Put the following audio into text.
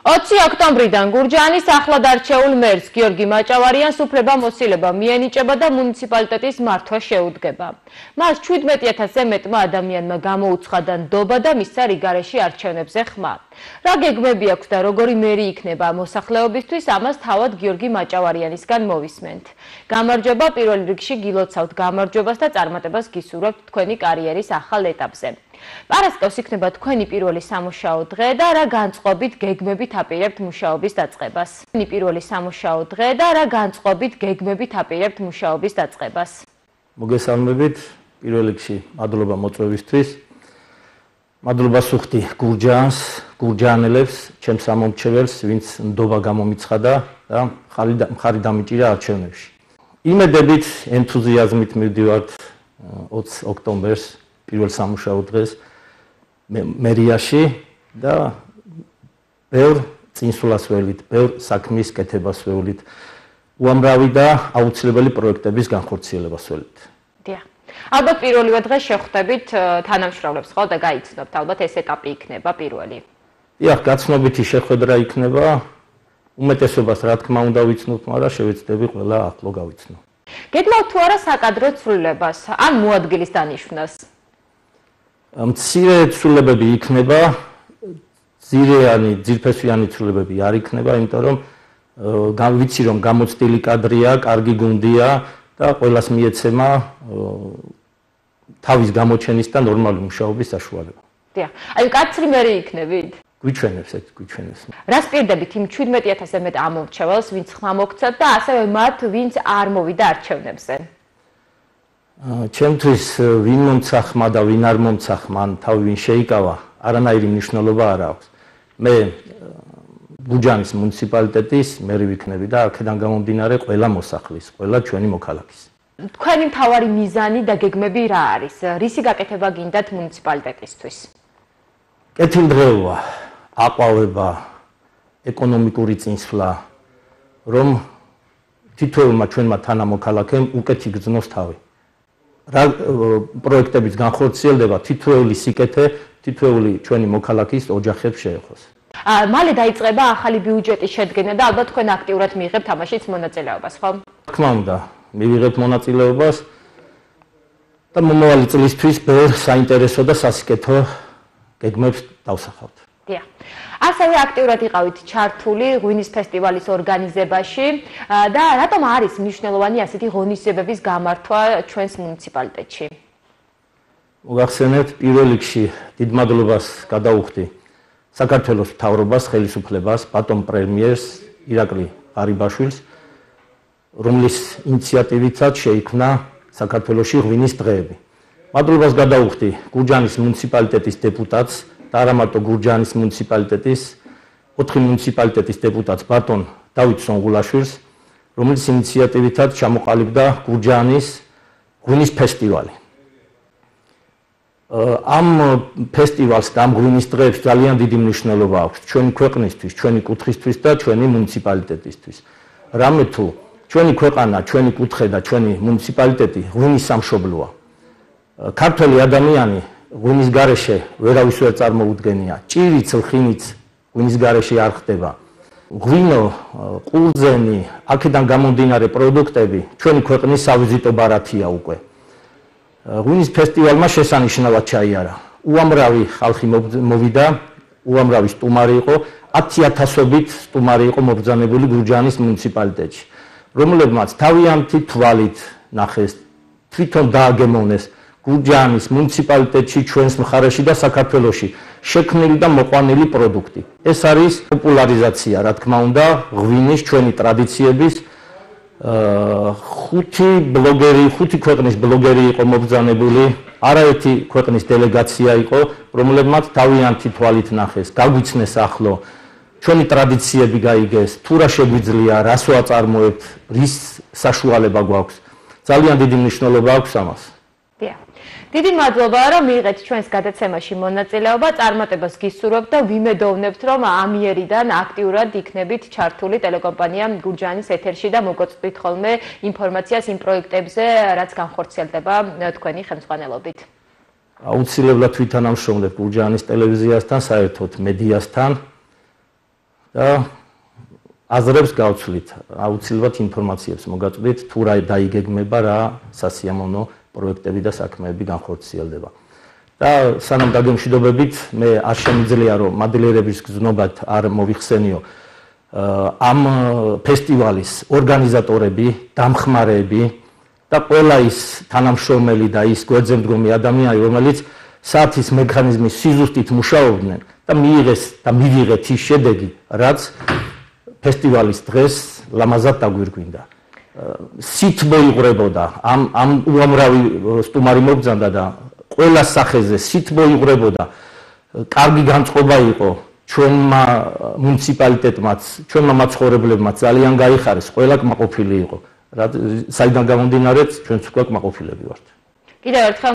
20 ოქტომბრიდან გურჯაანის ახლად არჩეულ მერს გიორგი მაჭავარიანს უფლება-მოსილება მიენიჭება და მუნიციპალიტეტის მართვა შეუდგება. მას 17,000-ზე მეტმა ადამიანმა გამოუცხადა ნდობა და მისცა რიგარეში არჩევნებზე ხმა. რა გეგმები აქვს და როგორი მერი იქნება მოსახლეობისთვის, ამას თავად გიორგი მაჭავარიანისგან მოვისმენთ. გამარჯობა, პირველ რიგში გილოცავთ გამარჯვებას და წარმატებას გისურვებთ თქვენი კარიერის ახალ ეტაპზე. პარასკევს იქნება თქვენი პირველი სამუშაო დღე და რა განწყობით გეგმებით აპირებთ მუშაობის დაწყებას. პირველი სამუშაო დღე და რა განწყობით გეგმებით აპირებთ მუშაობის დაწყებას. მოგესალმებით, პირველ რიგში მადლობა მოწვევისთვის. მადლობა სუხდი გურჯაანს, გურჯაანელებს, ჩემს ამომრჩეველს, ვინც ნდობა გამომიცხადა და მხარი დამიჭირა არჩევნებში. იმედებით, ენთუზიაზმით მივდივართ 20 ოქტომბერს პირველ სამუშაო დღეს მერიაში და ბევრ წინსვლას ველით, ბევრ საქმის კეთებას ველით, უამრავი და აუცილებელი პროექტების განხორციელებას ველით. დიახ. ალბათ პირველივე დღეს შეხვდებით თანამშრომლებს, ხო და გაიცნობთ, ალბათ ეს ეტაპი იქნება პირველი. დიახ, გაცნობითი შეხვედრა იქნება. უმეტესობას რა თქმა უნდა ვიცნობთ, მაგრამ შევეცდები ყველა ახლო გავიცნო. გეგმავთ თუ არა საკადრო ცვლილებას ან მოადგილის დანიშვნას? მცირე ცვლილებები იქნება, ძირფესვიანი ცვლილებები არ იქნება, იმიტომ რომ ვიცი რომ გამოცდილი კადრია, კარგი გუნდია და ყველას მიეცემა თავის გამოჩენის და ნორმალური მუშაობის საშუალება. დიახ. აი კაცრი მერი იქნებით? გვიჩვენებს. რას პირდებით იმ 17,000-ზე მეტ ამომრჩეველს, ვინც ხმა მოგცათ და ასევე მათ, ვინც არ მოვიდა არჩევნებზე? ჩემთვის ვინ მომცა ხმა და ვინ არ მომცა ხმა, თავი ვინ შეიკავა, არანაირი მნიშვნელობა არ აქვს. მე გურჯაანის მუნიციპალიტეტის მერი ვიქნები და აქედან გამომდინარე ყველა მოსახლის, ყველა ჩვენი მოქალაქის. თქვენი მთავარი მიზანი და გეგმები რა არის? რისი გაკეთება გინდათ მუნიციპალიტეტისთვის? კეთილდღეობა, აყვავება, ეკონომიკური წინსვლა, რომ თითოეულმა ჩვენმა თანამოქალაქემ უკეთი გრძნოს თავი. რა პროექტების განხორციელდება თითოეული სიკეთე, თითოეული ჩვენი მოქალაქის ოჯახებს შეეხოს. მალე დაიწყება ახალი ბიუჯეტის შედგენა და ალბათ თქვენ აქტიურად მიიღებთ ამაშიც მონაწილეობას, ხო? თქმა უნდა, მივიღებთ მონაწილეობას და მომავალი წლისთვის ბევრ საინტერესო და სასიკეთო გეგმებს დავსახავთ. დიახ. ასევე აქტიურად იყავით ჩართული ღვინის ფესტივალის ორგანიზებაში და რატომ არის მნიშვნელოვანი ასეთი ღონისძიებების გამართვა ჩვენს მუნიციპალიტეტში? მოგახსენებთ, პირველ რიგში დიდ მადლობას გადავუხდი საქართველოს მთავრობას, ხელისუფლებას, ბატონ პრემიერს ირაკლი ღარიბაშვილს, რომლის ინიციატივითაც შეიქმნა საქართველოში ღვინის დღეები. მადლობას გადავუხდი გურჯაანის მუნიციპალიტეტის დეპუტატს და არა მარტო გურჯაანის მუნიციპალიტეტის, 4 მუნიციპალიტეტის დეპუტატს ბატონ დავით სონღულაშვილს, რომლის ინიციატივითაც ჩამოყალიბდა გურჯაანის ღვინის ფესტივალი. ამ ფესტივალს და ამ ღვინის დღეებს ძალიან დიდი მნიშვნელობა აქვს ჩვენი ქვეყნისთვის, ჩვენი კუთხისთვის და ჩვენი მუნიციპალიტეტისთვის. რამე თუ ჩვენი ქვეყანა, ჩვენი კუთხე და ჩვენი მუნიციპალიტეტი ღვინის სამშობლოა. ქართველი ადამიანი ღვინის გარეშე ვერავის ვერ წარმოუდგენია. ჭირიც, ლხინიც ღვინის გარეშე არ ხდება. ღვინო, ყურძენი, აქედან გამომდინარე პროდუქტები ჩვენი ქვეყნის სავიზიტო ბარათია უკვე. ღვინის ფესტივალმა შესანიშნავად ჩაიარა. უამრავი ხალხი მოვიდა, უამრავი სტუმარი იყო, 10,000-ობით სტუმარი იყო მობრძანებული გურჯაანის მუნიციპალიტეტში, რომლებმაც თავიანთი თვალით ნახეს, თვითონ დააგემოვნეს გურჯაანის მუნიციპალიტეტში, ჩვენს მხარეში და საქართველოში შექმნილი და მოყვანილი პროდუქტი. ეს არის პოპულარიზაცია, რა თქმა უნდა, ღვინის ჩვენი ტრადიციების. 5 ქვეყნის ბლოგერი იყო მობრძანებული, არაერთი ქვეყნის დელეგაცია იყო, რომლებმაც თავიანთი თვალით ნახეს, გაგვიცნეს ახლო, ჩვენი ტრადიციები გაიგეს, თუ რა შეგვიძლია, რას ვაწარმოებთ, რის საშუალება გვაქვს. ძალიან დიდი მნიშვნელობა აქვს ამას. დიახ. დიდი მადლობა, რომ მიიღეთ ჩვენს გადაცემაში მონაწილეობა, წარმატებას გისურვებთ და ვიმედოვნებთ, რომ ამიერიდან აქტიურად იქნებით ჩართული ტელეკომპანია გურჯაანის ეთერში და მოგოწვით ხოლმე ინფორმაციას იმ პროექტებზე, რაც განხორციელდება თქვენი ხელმძღვანელობით. აუცილებლად ვითანამშრომლებ გურჯაანის ტელევიზიასთან, საერთოდ მედიასთან და აზრებს გავცვლით, აუცილებლად ინფორმაციებს მოგაწვდით, თუ რა დაიგეგმება, რა სასიამოვნო პროექტები და საქმეები განხორციელდება. და სანამ დაგემშვიდობებით, მე არ შემიძლია რომ მადლიერების გზნობად არ მოვიხსენიო ამ ფესტივალის ორგანიზატორები, დამხმარეები და ყველა ის თანამშრომელი და ის გვერდზე მდგომი ადამიანი, რომელიც საათის მექანიზმის სიზუსტით მუშაობდნენ და მიიღეს და მივიღეთ ის შედეგი, რაც ფესტივალის დღეს ლამაზად დაგვირგვინდა. სითბო იღვრებოდა, ამ უამრავი სტუმარი მოგზანდა და ყველა სახეზე სითბო იღვრებოდა, კარგი განწყობა იყო ჩვენმა მუნიციპალიტეტმაც, ჩვენმა მაცხოვრებლებმაც ძალიან გაიხარეს, ყველა კმაყოფილი იყო. საიდან გამომდინარეც ჩვენც უკვე კმაყოფილები ვართ. კიდევ ერთხელ